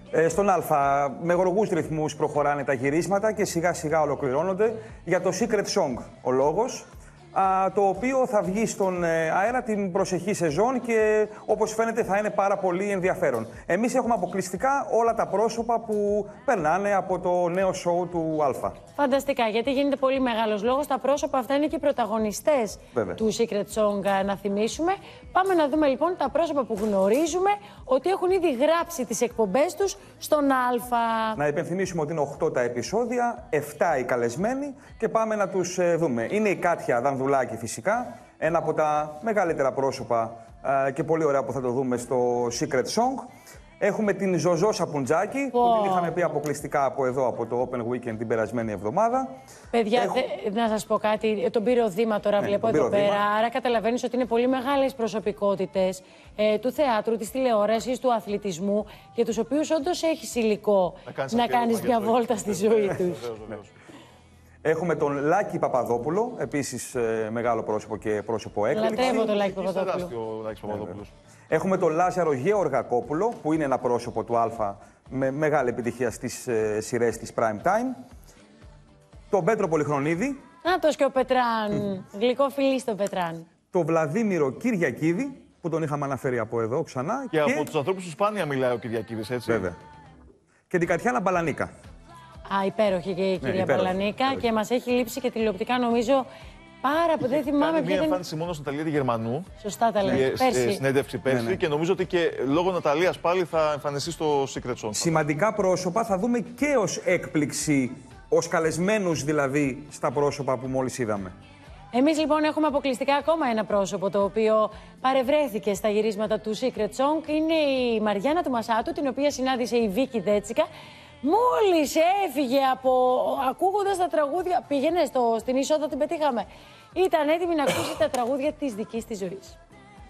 Στον Α, με γοργούς ρυθμούς προχωράνε τα γυρίσματα και σιγά σιγά ολοκληρώνονται για το Secret Song ο λόγος, το οποίο θα βγει στον αέρα την προσεχή σεζόν και όπως φαίνεται θα είναι πάρα πολύ ενδιαφέρον. Εμείς έχουμε αποκλειστικά όλα τα πρόσωπα που περνάνε από το νέο σοου του Α. Φανταστικά, γιατί γίνεται πολύ μεγάλος λόγος. Τα πρόσωπα αυτά είναι και οι πρωταγωνιστές του Secret Song, να θυμίσουμε. Πάμε να δούμε λοιπόν τα πρόσωπα που γνωρίζουμε ότι έχουν ήδη γράψει τις εκπομπές τους στον Α. Να υπενθυμίσουμε ότι είναι 8 τα επεισόδια, 7 οι καλεσμένοι και πάμε να τους δούμε. Είναι η Κάτια Δανδουλάκη φυσικά, ένα από τα μεγαλύτερα πρόσωπα και πολύ ωραία που θα το δούμε στο Secret Song. Έχουμε την Ζωζό Σαπουντζάκη, που την είχαμε πει αποκλειστικά από εδώ, από το Open Weekend την περασμένη εβδομάδα. Παιδιά, να σας πω κάτι, τον πήρε ο Δήμα τώρα, βλέπω εδώ πέρα. Άρα καταλαβαίνεις ότι είναι πολύ μεγάλες προσωπικότητες του θεάτρου, της τηλεόρασης, του αθλητισμού, για τους οποίους όντως έχεις υλικό να κάνεις μια βόλτα στη ζωή τους. Έχουμε τον Λάκη Παπαδόπουλο, επίσης μεγάλο πρόσωπο και πρόσωπο έκπληξη. Λατρεύω τον Λάκη Παπαδόπουλο. Έχουμε τον Λάζαρο Γεωργακόπουλο, που είναι ένα πρόσωπο του Α με μεγάλη επιτυχία στις σειρές της Prime Time. Τον Πέτρο Πολυχρονίδη. Νάτος και ο Πετράν. Γλυκό φιλί στον Πετράν. Το Βλαδίμηρο Κυριακίδη, που τον είχαμε αναφέρει από εδώ ξανά. Και από τους ανθρώπους που σπάνια μιλάει ο Κυριακίδης, έτσι. Βέβαια. Και την Κατιάνα Μπαλανίκα. Υπέροχη και η κυρία Μπαλανίκα. Και μας έχει λείψει και τηλεοπτικά, νομίζω. Πάρα πολύ, δεν θυμάμαι ποια. Μια εμφάνιση μόνο στην Ναταλία Γερμανού. Σωστά τα λέτε. Πέρσι. Συνέντευξη πέρσι. Και νομίζω ότι και λόγω Ναταλίας πάλι θα εμφανιστεί στο Secret Song. Σημαντικά πρόσωπα θα δούμε και ως έκπληξη, ως καλεσμένους δηλαδή, στα πρόσωπα που μόλις είδαμε. Εμείς λοιπόν έχουμε αποκλειστικά ακόμα ένα πρόσωπο το οποίο παρευρέθηκε στα γυρίσματα του Secret Song. Είναι η Μαριάννα του Μασάτου, την οποία συνάντησε η Βίκη Δέτσικα. Μόλις έφυγε ακούγοντας τα τραγούδια, πήγαινε στην είσοδο, την πετύχαμε. Ήταν έτοιμη να ακούσει τα τραγούδια της δικής της ζωής.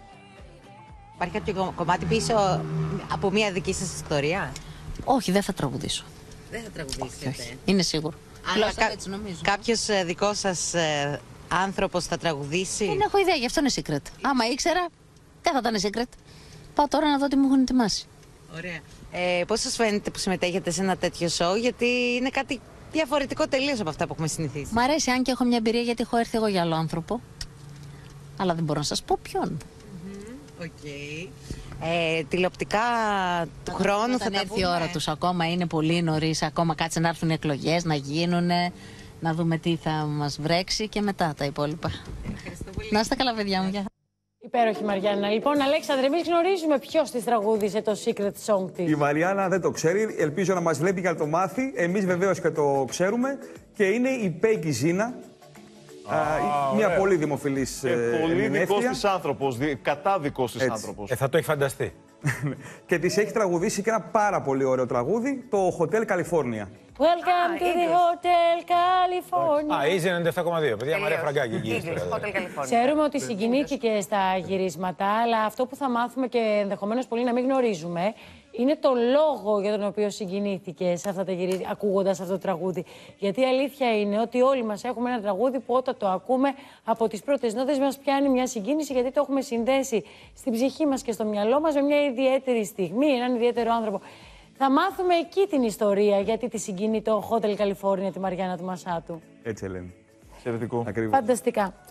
Υπάρχει κάποιο κομμάτι πίσω από μια δική σας ιστορία? Όχι, δεν θα τραγουδήσω. Δεν θα τραγουδήσετε. Όχι. Είναι σίγουρο. Αλλά κάποιος δικός σας άνθρωπος θα τραγουδήσει? Δεν έχω ιδέα, γι' αυτό είναι secret. Άμα ήξερα, δεν θα ήταν secret. Πάω τώρα να δω τι μου έχουν ετοιμάσει. Ωραία. Πώς σας φαίνεται που συμμετέχετε σε ένα τέτοιο σοου, γιατί είναι κάτι διαφορετικό τελείως από αυτά που έχουμε συνηθίσει? Μ' αρέσει, αν και έχω μια εμπειρία, γιατί έχω έρθει εγώ για άλλο άνθρωπο. Αλλά δεν μπορώ να σας πω ποιον. Τηλεοπτικά του χρόνου θα τα έρθει η ώρα τους. Ακόμα είναι πολύ νωρίς, ακόμα κάτσε να έρθουν οι εκλογές, να γίνουνε, να δούμε τι θα μας βρέξει και μετά τα υπόλοιπα. Να είστε καλά, παιδιά μου. Υπέροχη Μαριάννα. Λοιπόν, Αλέξανδρε, εμείς γνωρίζουμε ποιος της τραγούδισε το Secret Song της. Η Μαριάννα δεν το ξέρει, ελπίζω να μας βλέπει για να το μάθει. Εμείς βεβαίως και το ξέρουμε. Και είναι η Πέγκη Ζίνα. Μια πολύ δημοφιλής πολύ δικός της άνθρωπος, κατάδικος της άνθρωπος. Θα το έχει φανταστεί. Και της έχει τραγουδήσει και ένα πάρα πολύ ωραίο τραγούδι, το Hotel California. Welcome to the Hotel California. Easy 97,2. Παιδιά, Μαρία Φραγκάκη. Ξέρουμε ότι συγκινήθηκε στα γυρίσματα, αλλά αυτό που θα μάθουμε και ενδεχομένως πολλοί να μην γνωρίζουμε είναι το λόγο για τον οποίο συγκινήθηκε σε αυτά τα γυρίσματα, ακούγοντας αυτό το τραγούδι. Γιατί η αλήθεια είναι ότι όλοι μας έχουμε ένα τραγούδι που όταν το ακούμε από τις πρώτες νότες μας πιάνει μια συγκίνηση, γιατί το έχουμε συνδέσει στην ψυχή μας και στο μυαλό μας με μια ιδιαίτερη στιγμή, έναν ιδιαίτερο άνθρωπο. Θα μάθουμε εκεί την ιστορία, γιατί τη συγκινεί το Hotel California τη Μαριάννα του Μασάτου. Έτσι, Ελένη. Εξαιρετικό. Φανταστικά.